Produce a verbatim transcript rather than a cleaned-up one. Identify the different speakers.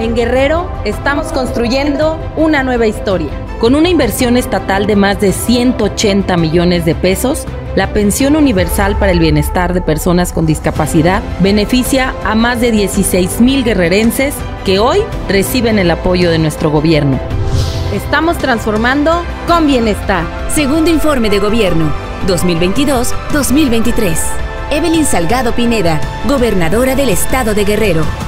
Speaker 1: En Guerrero estamos construyendo una nueva historia. Con una inversión estatal de más de ciento ochenta millones de pesos, la Pensión Universal para el Bienestar de Personas con Discapacidad beneficia a más de dieciséis mil guerrerenses que hoy reciben el apoyo de nuestro gobierno. Estamos transformando con bienestar.
Speaker 2: Segundo informe de gobierno, dos mil veintidós a dos mil veintitrés. Evelyn Salgado Pineda, gobernadora del estado de Guerrero.